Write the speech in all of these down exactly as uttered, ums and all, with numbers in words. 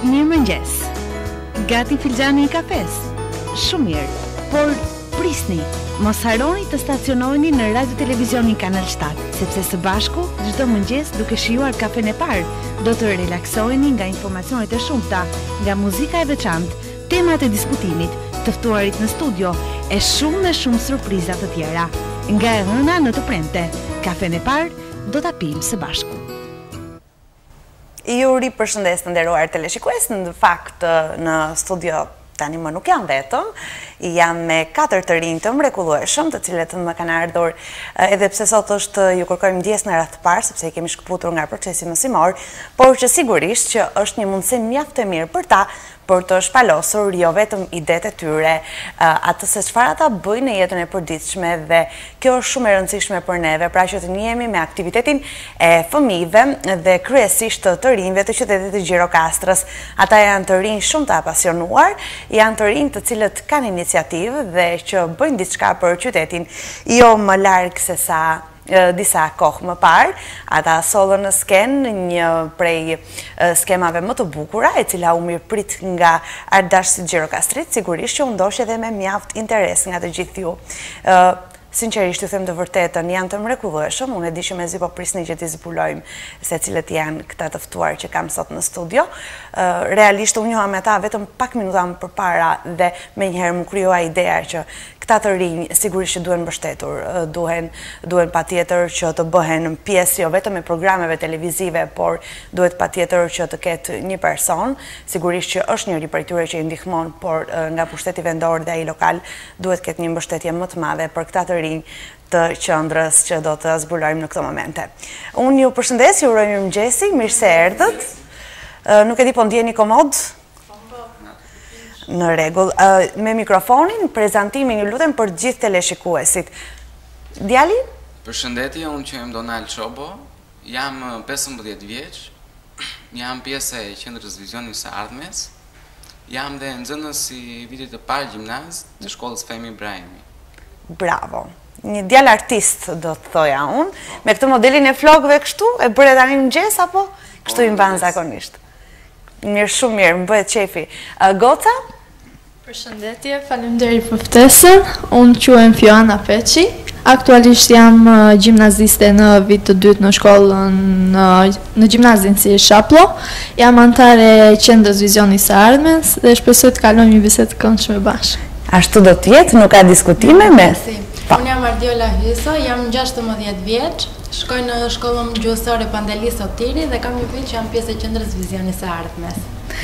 Mirëmëngjes. Gati filxhani i kafes? Shumë mirë, por prisni, mos harroni të stacionoheni në Radio Televizionin Kanal shtat, sepse së bashku çdo mëngjes duke shijuar kafen e parë, do të relaksoheni nga informacionet e shumta, nga muzika e veçantë, temat e diskutimit, të ftuarit në studio e shumë e shumë surpriza të tjera. Nga e hëna në të premte, kafen e parë do ta pijmë së bashku. Ju ri përshëndes të nderuar teleshikues, në fakt në studio tani më nuk jam vetëm, jam me katër të rinj të mrekullueshëm, të cilët më kanë ardhur edhe pse sot është ju kërkojmë ndjes në radhë të parë, sepse i kemi shkëputur nga procesi mësimor, por që sigurisht që është një mundësi mjaft e mirë për ta për të shpalosur jo vetëm idetë e tyre, atë se çfarë ata bëjnë në jetën e përditshme, dhe kjo është shumë e rëndësishme për neve, pra që të njihemi me aktivitetin e fëmijëve dhe kryesisht të rinjve të qytetit të Gjirokastrës. Ata janë të rinj shumë të apasionuar, janë të rinj të cilët kanë iniciativë dhe që bëjnë diçka për qytetin, jo më larg se sa disa kohë më parë. Ata sollën në skenë një prej skemave më të bukura, e cila u mirëprit nga ardashësit Gjirokastrit, sigurisht që u ndosh edhe me mjaft interes nga të gjithë ju. Sinqerisht ju them të vërtetën, janë të mrekullueshëm, unë e di që mezi po prisni që t'i zbulojmë se cilët janë këta të ftuar që kam sot në studio. Realisht unë njoha me ta vetëm pak minuta më përpara dhe menjëherë më krijoa ideja që këta të rinj sigurisht që duhen mbështetur, duhen duhen patjetër që të bëhen pjesë jo vetëm e programeve televizive, por duhet patjetër që të ketë një person, sigurisht që është njëri prej tyre që i ndihmon, por nga pushteti vendor dhe ai lokal duhet ketë një mbështetje më të madhe për këta të rinj të qendrës që do të zbulojmë në këto momente. Unë ju përshëndes, ju uroj mirëmëngjesi, mirë se erdhët. Nuk e di po ndjeni komod? Në rregull. Me mikrofonin, prezantimin ju lutem për gjithë teleshikuesit. Djali? Përshëndetje, unë që jam Donald Shobo, jam pesëmbëdhjetë vjeç, jam pjesë e qendrës Vizioni së Ardhmes, jam dhe nxënës i vitit të parë gjimnaz të shkollës Fehmi Ibrahimi. Bravo. Një djalë artist, do të thoja unë. Me këtë modelin e flokëve kështu, e bëre tani mëngjes apo kështu i mban zakonisht? Mirë, shumë mirë, më bëhet qefi. Goca? Përshëndetje, faleminderit për ftesën. Unë quhem Fiona Feçi. Aktualisht jam gjimnaziste në vit të dytë në shkollën në gjimnazin si Shaplo. Jam antar e qendrës Vizioni së Ardhmes dhe shpresoj të kalojmë një bisedë të këndshme bashkë. Ashtu do të jetë, nuk ka diskutime me. Unë jam Ardiola Hyso, jam gjashtëmbëdhjetë vjeç. Shkoj në shkollën gjuhësore Pandeli Sotiri dhe kam një fëmijë që jam pjesë e qendrës Vizioni së Ardhmes.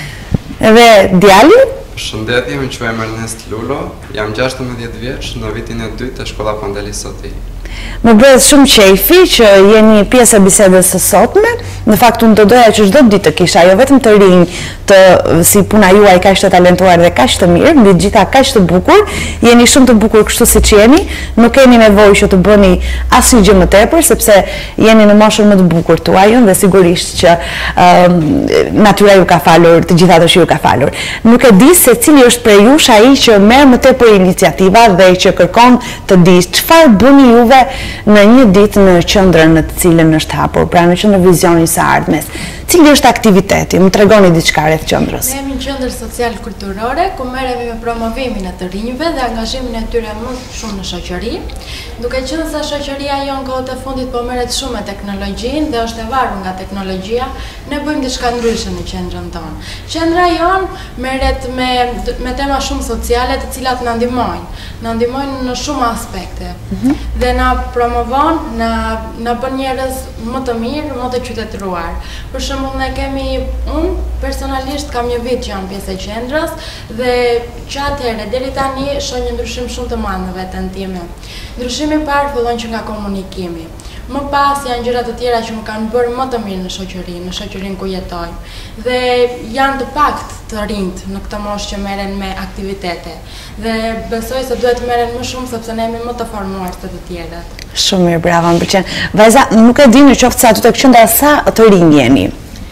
Edhe djali? Përshëndetje, më quhem Ernest Lulo, jam gjashtëmbëdhjetë vjeç në vitin e dytë të shkolla Pandeli Sotiri. Më bëhet shumë qefi që jeni pjesë e bisedës së sotme. Në fakt unë të doja që çdo ditë të kisha jo vetëm të rinj të si puna juaj kaq të talentuar dhe kaq të mirë, mbi të gjitha kaq të bukur. Jeni shumë të bukur kështu siç jeni, nuk keni nevojë që të bëni asnjë gjë më tepër, sepse jeni në moshën më të bukur tuaj dhe sigurisht që um, natyra ju ka falur të gjitha ato që ju ka falur. Nuk e di se cili është prej jush ai që merr më tepër iniciativa dhe që kërkon të di çfarë bëni juve në një ditë në qendrën në të cilën është hapur, pra në qendrën Vizioni së Ardhmes. Cili është aktiviteti? Më tregoni diçka rreth qendrës. Ne jemi një qendër social-kulturore ku merremi me promovimin e të rinjve dhe angazhimin e tyre më shumë në shoqëri. Duke qenë se shoqëria jonë kohët e fundit po merret shumë me teknologjinë dhe është e varur nga teknologjia, ne bëjmë diçka ndryshe në qendrën tonë. Qendra jonë merret me me tema shumë sociale, të cilat na ndihmojnë. Na ndihmojnë në shumë aspekte. Mm-hmm. Dhe na promovon, na na bën njerëz më të mirë, më të qytetëruar. Për shembull, ne kemi, unë personalisht kam një vit që jam pjesë e qendrës dhe që atëherë deri tani shoh një ndryshim shumë të madh në veten time. Ndryshimi i parë fillon që nga komunikimi. Më pas janë gjëra të tjera që më kanë bërë më të mirë në shoqëri, në shoqërinë ku jetoj. Dhe janë të pakt të rinjt në këtë moshë që merren me aktivitete. Dhe besoj se duhet të merren më shumë sepse ne jemi më të formuar se të tjerët. Shumë mirë, bravo, më pëlqen. Vajza, nuk e di në qoftë se aty tek qendra sa të rinj jeni.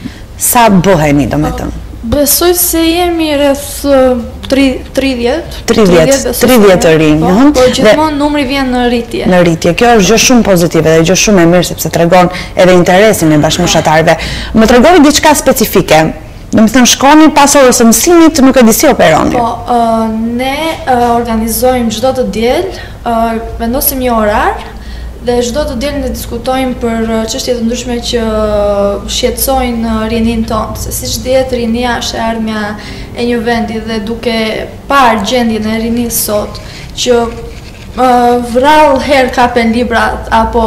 Sa bëheni, domethënë? Besoj se jemi rreth tridhjetë. tridhjetë, tridhjetë të rinj. Po gjithmonë numri vjen në rritje. Në rritje. Kjo është gjë shumë pozitive dhe gjë shumë e mirë sepse tregon edhe interesin e bashkëmoshatarëve. Më tregoni diçka specifike Do më thënë shkoni pas orës së mësimit, nuk e di si operoni. Po, uh, ne uh, organizojmë çdo të diel, uh, vendosim një orar dhe çdo të diel ne diskutojmë për çështje të ndryshme që shqetësojnë rinin tonë, se siç dihet rinia është ardhmja e një vendi dhe duke parë gjendjen e rinisë sot që uh, vrall herë kapen librat apo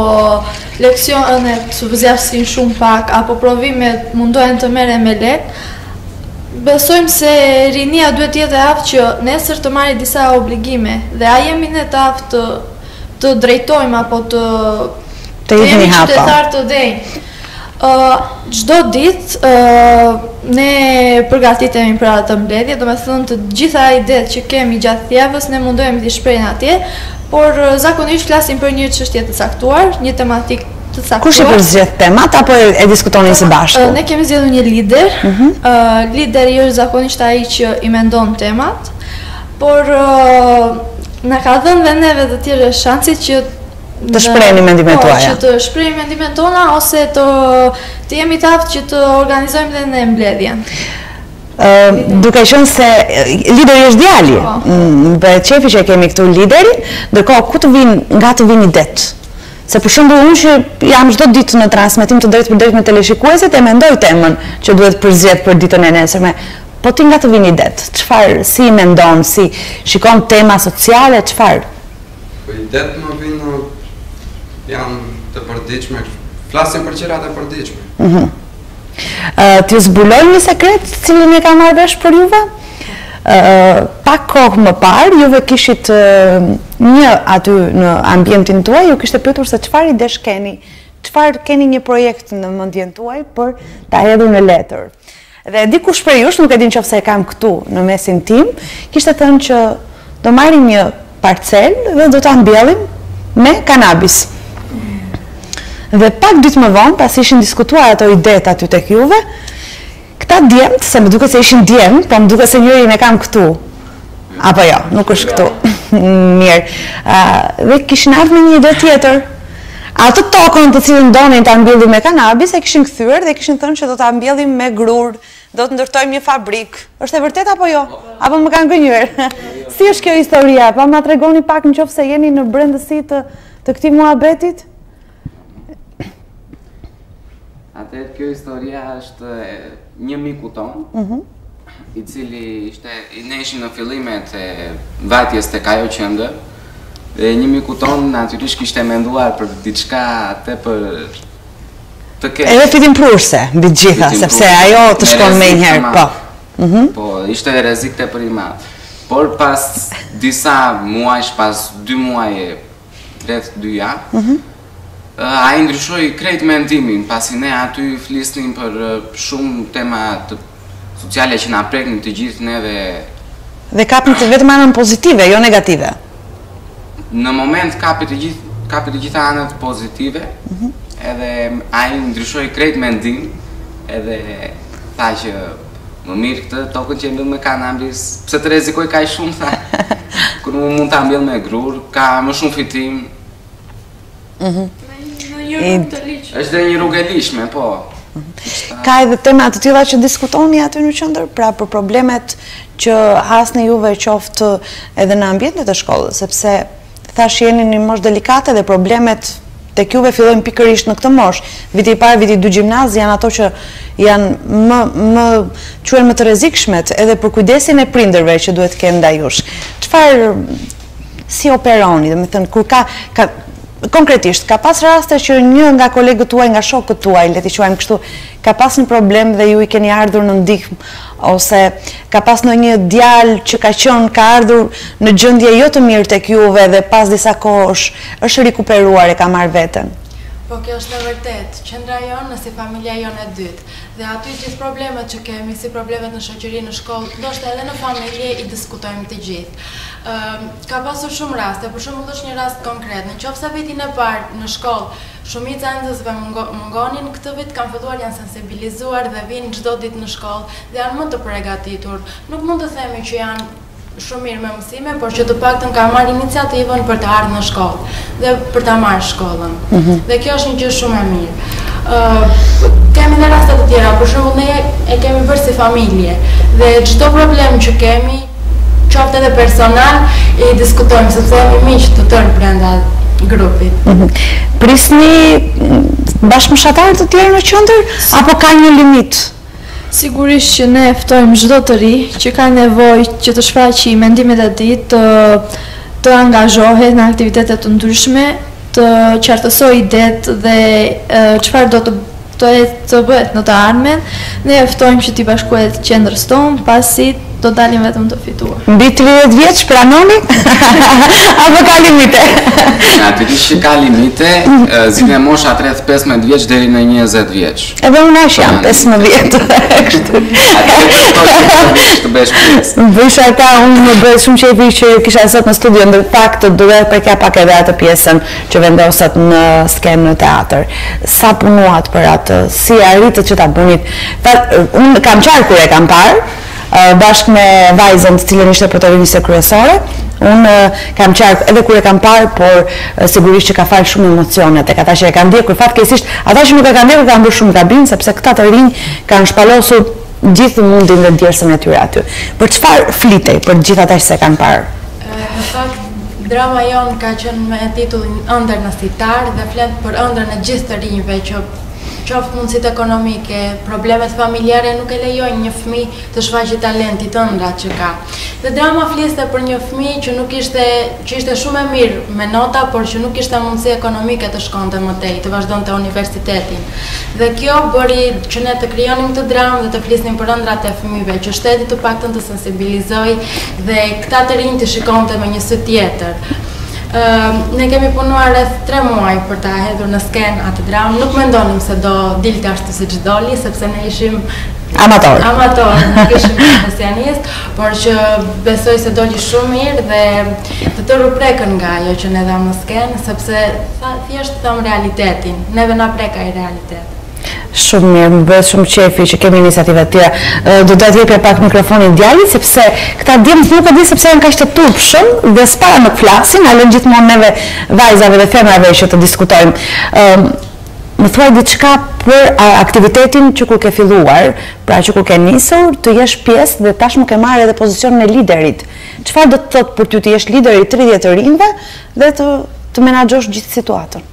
leksionet zgjasin shumë pak apo provimet mundohen të merren me lehtë. Besojmë se rinia duhet jetë e aftë që nesër të marrë disa obligime dhe a jemi ne të aftë të, të drejtojmë apo të, të jemi qytetar të denjë. Uh, Çdo ditë uh, ne përgatitemi për atë mbledhje, do me thënë të gjitha idetë që kemi gjatë javës ne mundohemi t'i shprehim atje, por uh, zakonisht flasim për një çështje të caktuar, një tematik të caktuar. Kush e përzgjedh temat apo e diskutonin së bashku? Uh, ne kemi zgjedhur një lider. Uh -huh. uh, lideri është zakonisht ai që i mendon temat, por uh, na ka dhënë dhe neve të tjerë shansit që të shprehni mendimet tuaja. Po, që të shprehim mendimet tona ose të të jemi të aftë që të organizojmë dhe ne mbledhjen. Uh, duke qenë se lideri është djali, be qefi që kemi këtu liderin, ndërkohë ku të vinë, nga të vinë idet. Se për shembull unë që jam çdo ditë në transmetim të drejtë për drejtë me teleshikuesit e mendoj temën që duhet përzgjedh për ditën e nesërme. Po ti nga të vinë idet? Çfarë si mendon, si shikon tema sociale, çfarë? Po idet më vinë janë të përditshme, flasim për gjërat e përditshme. Mhm. Uh, T'ju zbuloj një sekret cilin e ka marrë vesh për juve? Uh, pak kohë më parë, juve kishit uh, një aty në ambientin tuaj, ju kishte pyetur se çfarë idesh keni, çfarë keni një projekt në mendjen tuaj për ta hedhur në letër. Dhe dikush prej jush, nuk e din nëse e kam këtu në mesin tim, kishte thënë që do marrim një parcel dhe do ta mbjellim me kanabis. Dhe pak ditë më vonë, pas ishin diskutuar ato idetë aty tek juve, këta djemtë, se më duket se ishin djemë, po më duket se njërin e kam këtu. Apo jo, nuk është këtu. Mirë. Uh, dhe kishin ardhur me një ide tjetër. Atë tokën të cilën donin ta mbjellim me kanabis e kishin kthyer dhe kishin thënë që do ta mbjellim me grur, do të ndërtojmë një fabrikë. Është e vërtetë apo jo? Apo më kanë gënjur? Si është kjo historia? Pa ma tregoni pak nëse jeni në brendësi të, të këtij muhabetit? Atëherë kjo historia është një miku ton, uh -huh. i cili ishte, ne ishim në fillimet e vajtjes tek ajo qendër, dhe një miku ton natyrisht kishte menduar për diçka tepër të keq. Edhe fitim prurse mbi të gjitha, sepse ajo të shkon më njëherë, po. Uh -huh. Po, ishte rrezik tepër i madh. Por pas disa muajsh, pas dy muaje, rreth dy javë, uh -huh. a i ndryshoj krejt mendimin, pasi ne aty flisnim për shumë tema të sociale që na preknin të gjithë ne dhe... Dhe kapin të vetëm anën pozitive, jo negative? Në moment kapi të gjithë, kapi të gjitha anët pozitive, uh -huh. edhe a i ndryshoj krejt mendim, edhe tha që më mirë këtë tokën që mbjell me kanabis, pse të rrezikoj kaq shumë, tha, kur më mund ta mbjell me grur, ka më shumë fitim. Mhm. Është dhe një rrugë e lishme, po. Ka edhe tema të tilla që diskutoni aty në qendër, pra për problemet që hasni juve qoftë edhe në ambientet e shkollës, sepse thash jeni në një moshë delikate dhe problemet tek juve fillojnë pikërisht në këtë moshë. Viti i parë, viti i dytë gjimnaz janë ato që janë më më quhen më të rrezikshmet edhe për kujdesin e prindërve që duhet të kenë ndaj jush. Çfarë si operoni, domethënë kur ka ka konkretisht, ka pas raste që një nga kolegët tuaj, nga shokët tuaj, le t'i quajmë kështu, ka pas një problem dhe ju i keni ardhur në ndihmë, ose ka pas në një djalë që ka qenë, ka ardhur në gjendje jo të mirë tek juve dhe pas disa kohësh është rikuperuar e ka marrë veten? Po kjo është e vërtet, qendra jonë si familja jonë e dytë. Dhe aty gjithë problemet që kemi, si problemet në shoqëri, në shkollë, ndoshta edhe në familje i diskutojmë të gjithë. Uh, ka pasur shumë raste, për shembull është një rast konkret, në qoftë se vitin e parë në shkollë, shumica e nxënësve mungonin, këtë vit kanë filluar janë sensibilizuar dhe vinë çdo ditë në shkollë dhe janë më të përgatitur. Nuk mund të themi që janë shumë mirë me mësime, por që të paktën kanë marrë iniciativën për të ardhur në shkollë dhe për ta marrë shkollën. Mm -hmm. Dhe kjo është një gjë shumë e mirë. Kemi dhe rastet të tjera, për shembull ne e kemi bërë si familje dhe çdo problem që kemi, qoftë edhe personal, i diskutojmë sepse jemi miq të tërë brenda grupit. Prisni bashkëmoshatarë të tjerë në qendër apo ka një limit? Sigurisht që ne ftojmë çdo të ri që ka nevojë që të shfaqë mendimet e tij, të të angazhohet në aktivitete të ndryshme, të qartësoj idetë dhe çfarë do të të të bëhet në të ardhmen, ne e ftojmë që t'i bashkohet qendrës tonë, pasi do dalim vetëm të fituar. Mbi tridhjetë vjeç pranoni? Apo ka limite? Natyrisht që ka limite, zgjidhja mosha rreth pesëmbëdhjetë vjeç deri në njëzet vjeç. Edhe unë as jam pesëmbëdhjetë. Kështu. Të bësh pjesë. Vësha ka unë më bëj shumë qefi që kisha sot në studio, në fakt duhet përka pak edhe atë pjesën që vendoset në skenë në teatr. Sa punuat për atë, si arritët që ta bënit. Unë kam qarë kur e kam parë, bashkë me vajzën të cilën ishte protagoniste kryesore. Unë kam qarë edhe kur e kam parë, por sigurisht që ka falë shumë emocionet e ata që e kanë ndjekur. Fatkeqësisht, ata që nuk e kanë ndjekur kanë bërë shumë gabim, sepse këta të rinj kanë shpallosur gjithë mundin dhe djersën e tyre aty. Për çfarë flitej për gjithë ata që se kanë parë? Në fakt, drama jonë ka qenë me titullin Ëndër në sitar dhe flet për ëndrën e gjithë të rinjve që qoftë mundësit ekonomike, problemet familjare nuk e lejojnë një fëmijë të shfaqë talentit ëndra që ka. Dhe drama fliste për një fëmijë që nuk ishte që ishte shumë e mirë me nota, por që nuk ishte mundësi ekonomike të shkonte më tej, të vazhdonte universitetin. Dhe kjo bëri që ne të krijonim këtë dramë dhe të flisnim për ëndrat e fëmijëve, që shteti të paktën të sensibilizoj dhe këta të rinj të shikonte me një sy tjetër. Uh, ne kemi punuar rreth tre muaj për ta hedhur në skenë atë dramë. Nuk mendonim se do dilte ashtu siç doli, sepse ne ishim amator. Amator, nuk ishim profesionist, por që besoj se doli shumë mirë dhe të tërë u prekën nga ajo që ne dham në skenë, sepse tha, thjesht tham realitetin, neve na prek ai realitet. Shumë mirë, më bëhet shumë qefi që kemi iniciativa të tjera. Do të jepja pak mikrofonin djalit, sepse këta djemët nuk e di sepse janë kaq të turpshëm dhe s'para nuk flasin, a lën gjithmonë neve vajzave dhe femrave që të diskutojmë. Më thuaj diçka për aktivitetin që kur ke filluar, pra që kur ke nisur të jesh pjesë dhe tashmë ke marrë edhe pozicionin e liderit. Çfarë do të thotë për ty të jesh lideri i tridhjetë të rinjve dhe të të menaxhosh gjithë situatën?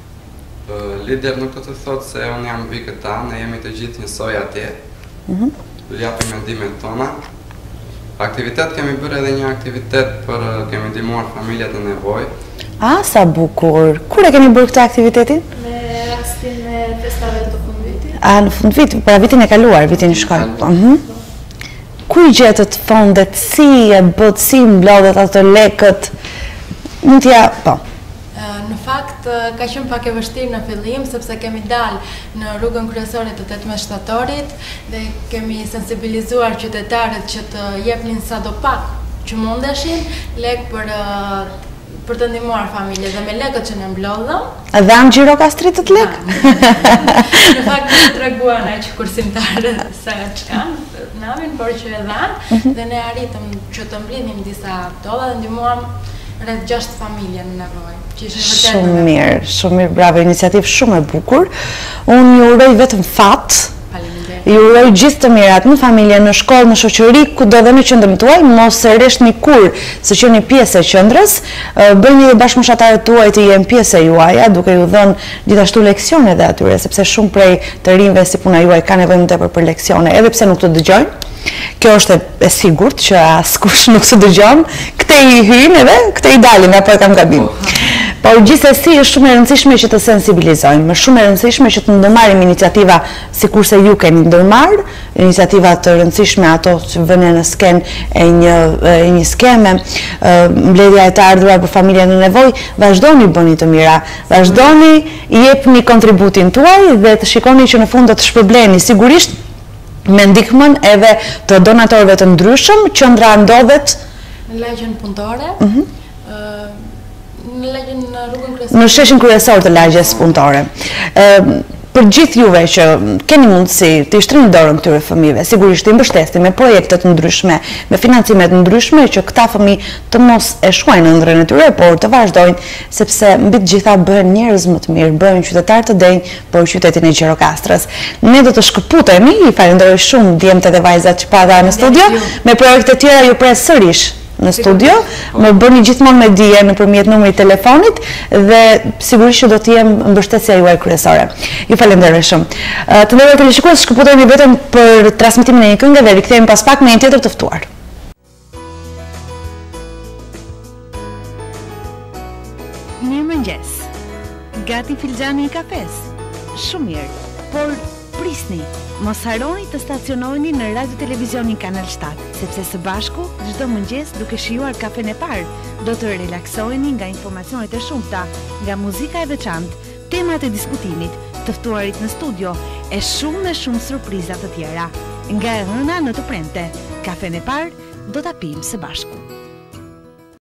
Lider nuk do të thotë se unë jam vi këta, ne jemi të gjithë njësoj atje. Do japim mendimet tona. Aktivitet kemi bërë edhe një aktivitet për kemi ndihmuar familjet në nevojë. A, sa bukur. Kur e keni bërë këtë aktivitetin? Me rastin e festave të fundvitit. A, në fundvit, pra vitin e kaluar, vitin e shkallë. Ku i gjetët fondet, si e bët, si mblodhet ato lekët? Mund t'ja, po. Në fakt, ka qenë pak e vështirë në fillim, sepse kemi dalë në rrugën kryesore të tetëmbëdhjetë shtatorit dhe kemi sensibilizuar qytetarët që të jepnin sadopak që mundeshin lek për për të ndihmuar familjet dhe me lekët që ne mblodhëm. A dhanë Gjirokastrit të lek? Në fakt, ne treguan ai që kursimtarët sa çka namin, por që e dhanë dhe ne arritëm që të mbledhnim disa tolla dhe ndihmuam rreth gjashtë familje në nevojë. Shumë mirë, shumë mirë, bravo, iniciativë shumë e bukur. Unë ju uroj vetëm fat, ju uroj gjithë të mirat në familje, në shkollë, në shoqëri, kudo dhe në qendrën tuaj, mos e rreshni kur se qeni pjesë e qendrës, bëni dhe bashkëmoshatarët tuaj të jenë pjesë e juaja, duke ju dhënë gjithashtu leksione dhe atyre, sepse shumë prej të rinjve si puna juaj ka nevojë më tepër për leksione, edhe pse nuk të dëgjojnë. Kjo është e sigurt që askush nuk të dëgjon, këte i hyjnë edhe këte i dalin, apo e kam gabim. Por gjithsesi është shumë e rëndësishme që të sensibilizojmë, më shumë e rëndësishme që të ndërmarrim iniciativa sikurse ju keni ndërmarrë, iniciativa të rëndësishme ato që vënë në skenë e një e një skeme, mbledhja e të ardhurar për familje në nevojë, vazhdoni bëni të mira, vazhdoni i jepni kontributin tuaj dhe të shikoni që në fund do të shpërbleni sigurisht me ndihmën edhe të donatorëve të ndryshëm. Qendra ndodhet në lagjen punëtore, në lagjen në rrugën kryesore. Në sheshin kryesor të lagjes punëtore. për gjithë juve që keni mundësi të shtrini dorën këtyre fëmijëve, sigurisht i mbështesni me projekte të ndryshme, me financime të ndryshme që këta fëmijë të mos e shkuajnë në ëndrrën e tyre, por të vazhdojnë, sepse mbi të gjitha bëhen njerëz më të mirë, bëhen qytetar të denj për qytetin e Gjirokastrës. Ne do të shkëputemi, i falenderoj shumë djemtë dhe vajzat që pata në studio, me projekte tjera ju pres sërish në studio, më bëni gjithmonë me dije nëpërmjet numrit telefonit dhe sigurisht që do të jem mbështetësja juaj kryesore. Ju falenderoj shumë. Të nderuar teleshikues, shkëputemi vetëm për transmetimin e një këngë dhe rikthehemi pas pak me një tjetër të ftuar. Mirëmëngjes. Gati filxhani i kafes. Shumë mirë, por prisni. Mos harroni të stacionoheni në Radio Televizionin Kanal shtatë, sepse së bashku çdo mëngjes duke shijuar kafen e parë, do të relaksoheni nga informacionet e shumta, nga muzika e veçantë, temat e diskutimit, të ftuarit në studio e shumë e shumë surpriza të tjera. Nga e hëna në të premte, kafen e parë do ta pijmë së bashku.